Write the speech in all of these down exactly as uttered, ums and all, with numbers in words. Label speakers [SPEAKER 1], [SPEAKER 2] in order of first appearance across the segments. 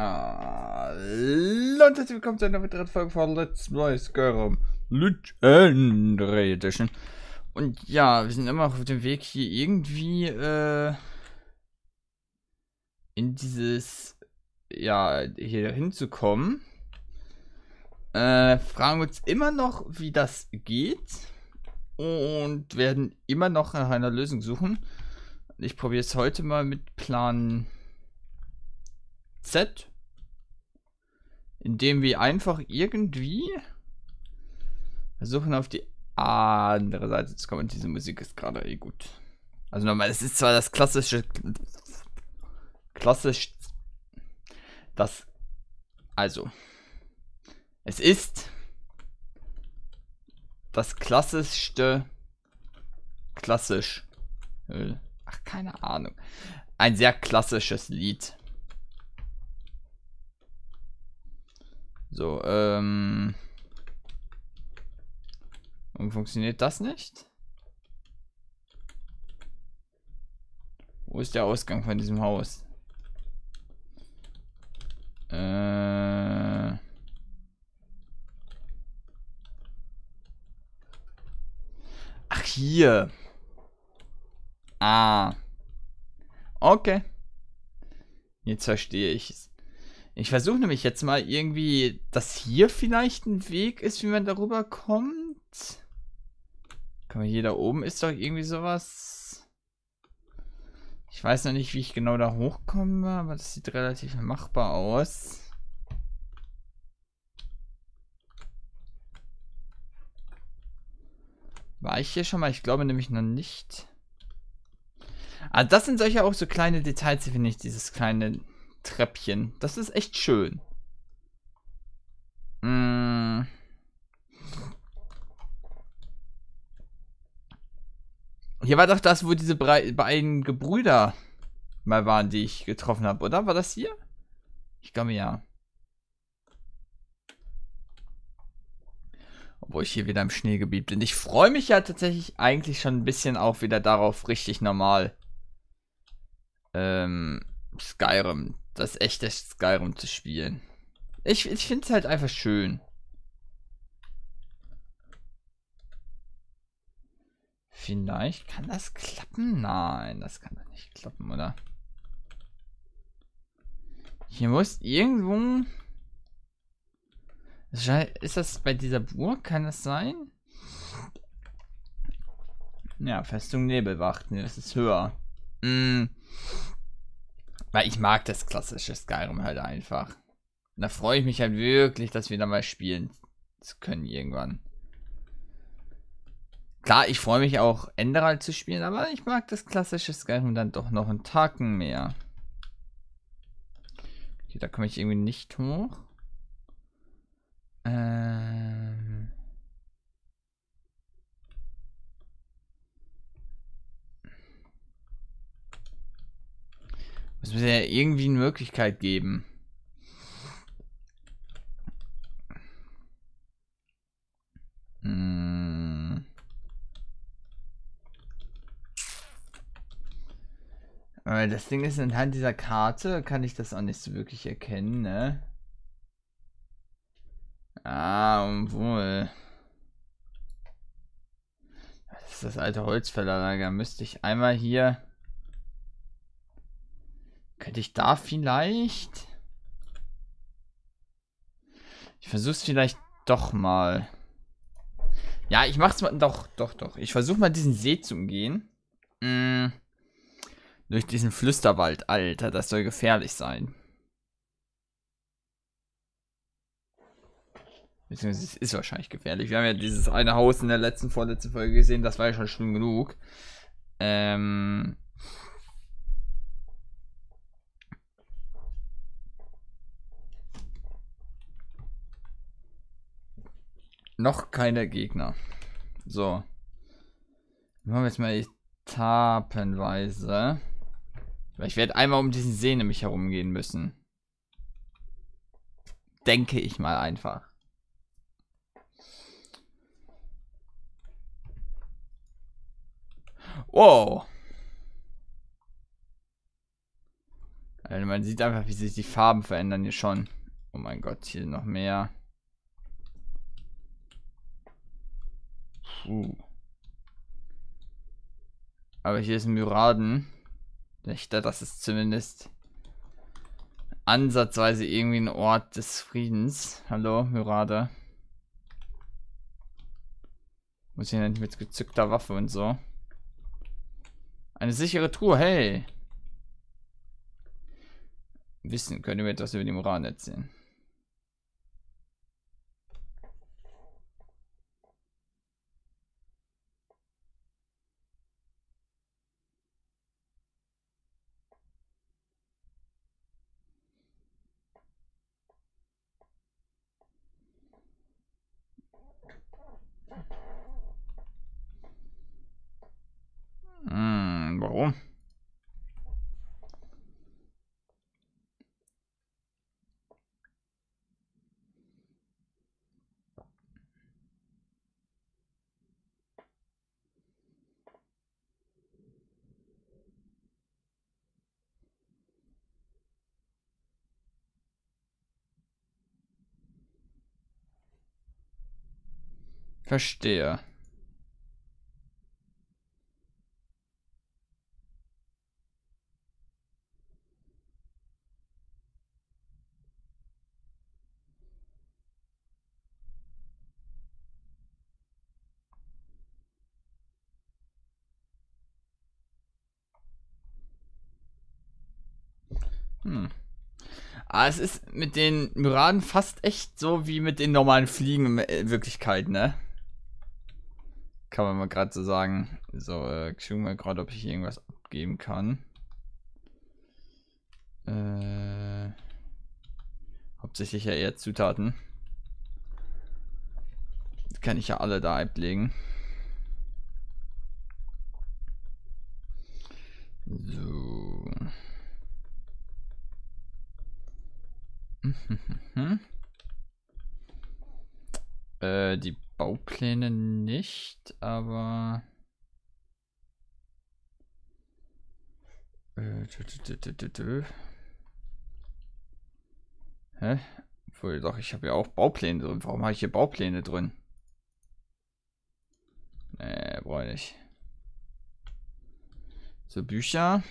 [SPEAKER 1] Hallo und herzlich willkommen zu einer weiteren Folge von Let's Play Skyrim Legendary Edition. Und ja, wir sind immer noch auf dem Weg hier irgendwie äh, in dieses, ja, hier hinzukommen. Äh, fragen uns immer noch, wie das geht. Und werden immer noch nach einer Lösung suchen. Ich probiere es heute mal mit Plan Z. Indem wir einfach irgendwie versuchen, auf die andere Seite zu kommen. Und diese Musik ist gerade eh gut. Also nochmal, es ist zwar das klassische... Klassisch... Das... Also... Es ist... Das klassischste... Klassisch... Ach, keine Ahnung. Ein sehr klassisches Lied. So, ähm... Und funktioniert das nicht? Wo ist der Ausgang von diesem Haus? Äh... Ach, hier. Ah. Okay. Jetzt verstehe ich es. Ich versuche nämlich jetzt mal irgendwie, dass hier vielleicht ein Weg ist, wie man darüber kommt. Kann man hier da oben ist doch irgendwie sowas. Ich weiß noch nicht, wie ich genau da hochkomme, aber das sieht relativ machbar aus. War ich hier schon mal? Ich glaube nämlich noch nicht. Ah, das sind solche auch so kleine Details, finde ich, dieses kleine Treppchen. Das ist echt schön. Mmh. Hier war doch das, wo diese beiden Gebrüder mal waren, die ich getroffen habe, oder? War das hier? Ich glaube ja. Obwohl ich hier wieder im Schneegebiet bin. Ich freue mich ja tatsächlich eigentlich schon ein bisschen auch wieder darauf, richtig normal ähm, Skyrim, das echte Skyrim zu spielen. Ich, ich finde es halt einfach schön. Vielleicht kann das klappen? Nein, das kann doch nicht klappen, oder? Hier muss irgendwo... Ist das bei dieser Burg? Kann das sein? Ja, Festung Nebelwacht. Ne, das ist höher. Mm. Weil ich mag das klassische Skyrim halt einfach. Und da freue ich mich halt wirklich, dass wir da mal spielen zu können irgendwann. Klar, ich freue mich auch, Enderal zu spielen, aber ich mag das klassische Skyrim dann doch noch einen Tacken mehr. Okay, da komme ich irgendwie nicht hoch. Ähm... Es muss ja irgendwie eine Möglichkeit geben. Hm. Aber das Ding ist, anhand dieser Karte kann ich das auch nicht so wirklich erkennen, ne? Ah, obwohl. Das ist das alte Holzfällerlager. Müsste ich einmal hier... Könnte ich da vielleicht... Ich versuch's vielleicht doch mal. Ja, ich mach's mal... Doch, doch, doch. Ich versuche mal diesen See zu umgehen. Hm. Durch diesen Flüsterwald. Alter, das soll gefährlich sein. Beziehungsweise es ist wahrscheinlich gefährlich. Wir haben ja dieses eine Haus in der letzten, vorletzten Folge gesehen. Das war ja schon schlimm genug. Ähm... Noch keine Gegner. So. Machen wir jetzt mal etapenweise. Ich werde einmal um diesen See nämlich herumgehen müssen. Denke ich mal einfach. Wow. Weil man sieht einfach, wie sich die Farben verändern hier schon. Oh mein Gott, hier noch mehr. Puh. Aber hier ist ein Myraden. Das ist zumindest ansatzweise irgendwie ein Ort des Friedens. Hallo, Myrade. Muss ich nicht mit gezückter Waffe und so. Eine sichere Truhe, hey. Wissen, können wir etwas über die Myraden erzählen? Hm, warum? Verstehe. Hm. Ah, es ist mit den Myraden fast echt so wie mit den normalen Fliegen in Wirklichkeit, ne? Kann man mal gerade so sagen. So, äh, ich schau mal gerade, ob ich hier irgendwas abgeben kann. Äh, hauptsächlich ja eher Zutaten. Die kann ich ja alle da ablegen. So. äh, die Baupläne nicht, aber... Äh, tü, tü, tü, tü, tü. Hä? Obwohl, doch, ich habe ja auch Baupläne drin. Warum habe ich hier Baupläne drin? Nee, brauche ich nicht. So, Bücher.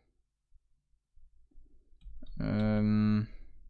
[SPEAKER 1] Ähm...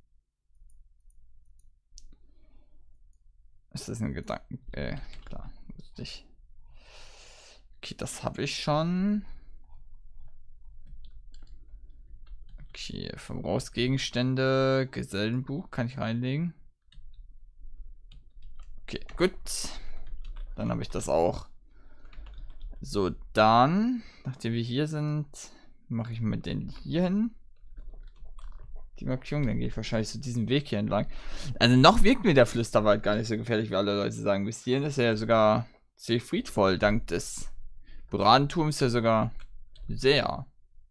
[SPEAKER 1] Ist das ein Gedanken? Äh, klar, wusste ich. Okay, das habe ich schon. Okay, Verbrauchsgegenstände, Gesellenbuch kann ich reinlegen. Okay, gut. Dann habe ich das auch. So, dann, nachdem wir hier sind, mache ich mit den hier hin. Die Markierung, dann gehe ich wahrscheinlich so diesen Weg hier entlang. Also noch wirkt mir der Flüsterwald gar nicht so gefährlich, wie alle Leute sagen. Bis hierhin ist er ja sogar ziemlich friedvoll, dank des Buradentums ja sogar sehr.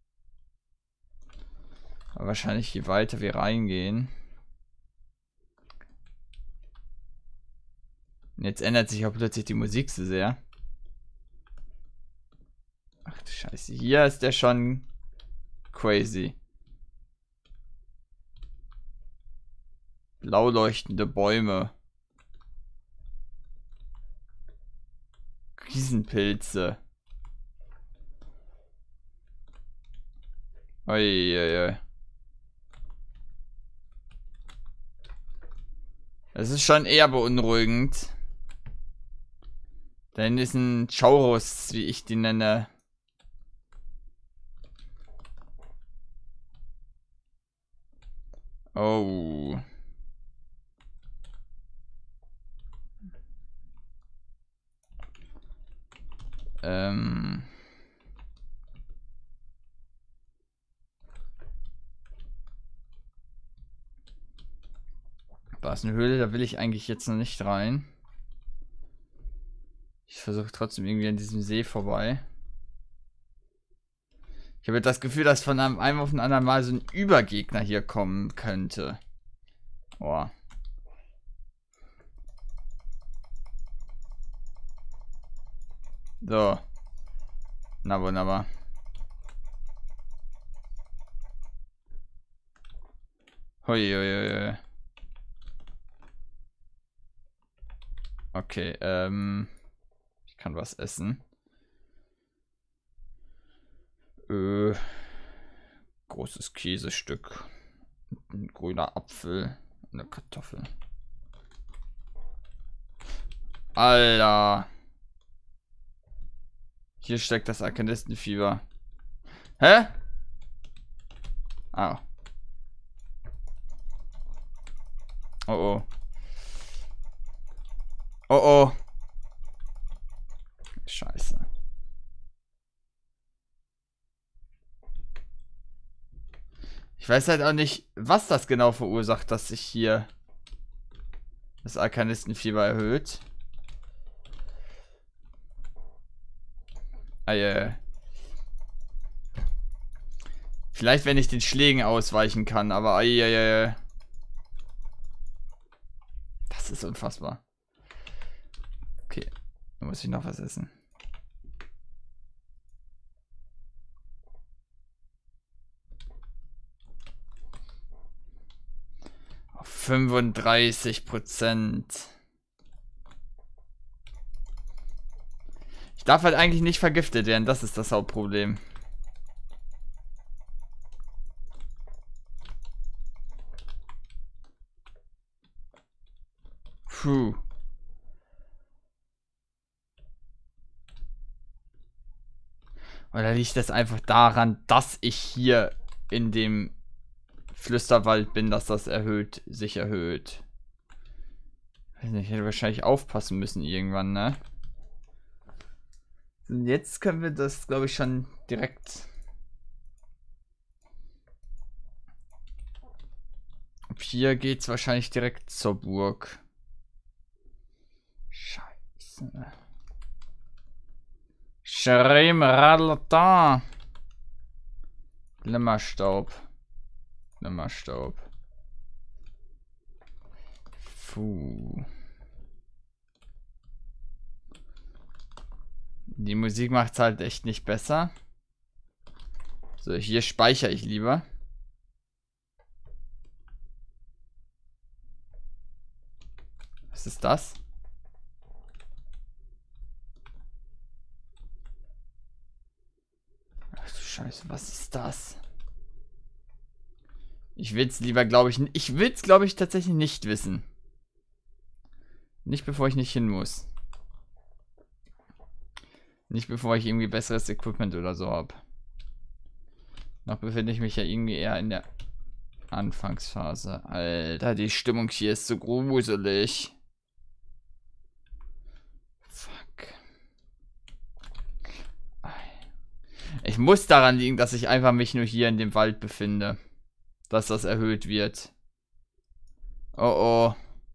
[SPEAKER 1] Aber wahrscheinlich je weiter wir reingehen. Und jetzt ändert sich auch plötzlich die Musik so sehr. Ach du Scheiße, hier ist der schon crazy. Blau leuchtende Bäume. Riesenpilze. Uiuiui. Das ist schon eher beunruhigend. Da hinten ist ein Chaurus, wie ich die nenne. Oh. Ähm. Da ist eine Höhle, da will ich eigentlich jetzt noch nicht rein. Ich versuche trotzdem irgendwie an diesem See vorbei. Ich habe das Gefühl, dass von einem, einem auf den anderen Mal so ein Übergegner hier kommen könnte. Boah. So. Na wunderbar. Hui, hui, hui. Okay, ähm. Ich kann was essen. Äh. Großes Käsestück. Ein grüner Apfel. Eine Kartoffel. Alter. Hier steckt das Arkanistenfieber. Hä? Ah. Oh oh. Oh oh. Scheiße. Ich weiß halt auch nicht, was das genau verursacht, dass sich hier das Arkanistenfieber erhöht. Ah, yeah. Vielleicht, wenn ich den Schlägen ausweichen kann, aber ah, yeah, yeah. Das ist unfassbar. Okay, dann muss ich noch was essen. Auf fünfunddreißig Prozent. Ich darf halt eigentlich nicht vergiftet werden, das ist das Hauptproblem. Puh. Oder liegt das einfach daran, dass ich hier in dem Flüsterwald bin, dass das erhöht, sich erhöht? Ich weiß nicht, ich hätte wahrscheinlich aufpassen müssen irgendwann, ne? Und jetzt können wir das, glaube ich, schon direkt. Ab hier geht's wahrscheinlich direkt zur Burg. Scheiße. Schrimradlatan. Glimmerstaub. Glimmerstaub. Puh. Die Musik macht's halt echt nicht besser. So, hier speichere ich lieber. Was ist das? Ach du Scheiße, was ist das? Ich will's lieber, glaube ich, ich will's, glaube ich, tatsächlich nicht wissen. Nicht bevor ich nicht hin muss. Nicht bevor ich irgendwie besseres Equipment oder so habe. Noch befinde ich mich ja irgendwie eher in der Anfangsphase. Alter, die Stimmung hier ist so gruselig. Fuck. Ich muss daran liegen, dass ich einfach mich nur hier in dem Wald befinde. Dass das erhöht wird. Oh oh.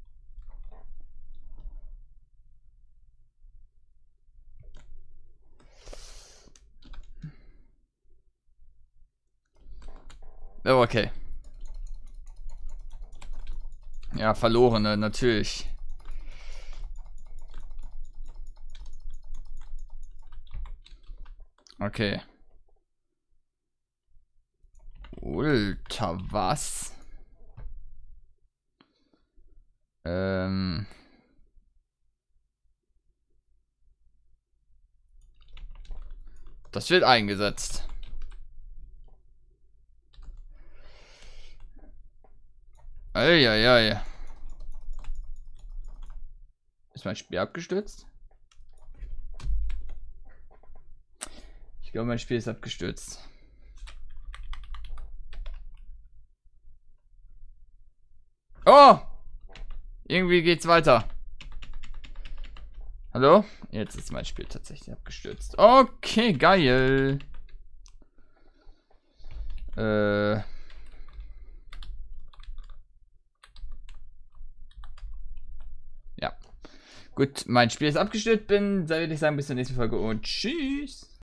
[SPEAKER 1] Oh, okay. Ja, verlorene, natürlich. Okay. Alter, was? Ähm. Das wird eingesetzt. Eieiei. Ist mein Spiel abgestürzt? Ich glaube, mein Spiel ist abgestürzt. Oh! Irgendwie geht's weiter. Hallo? Jetzt ist mein Spiel tatsächlich abgestürzt. Okay, geil. Äh. Ja. Gut, mein Spiel ist abgestürzt. Bin, da würde ich sagen, bis zur nächsten Folge und tschüss.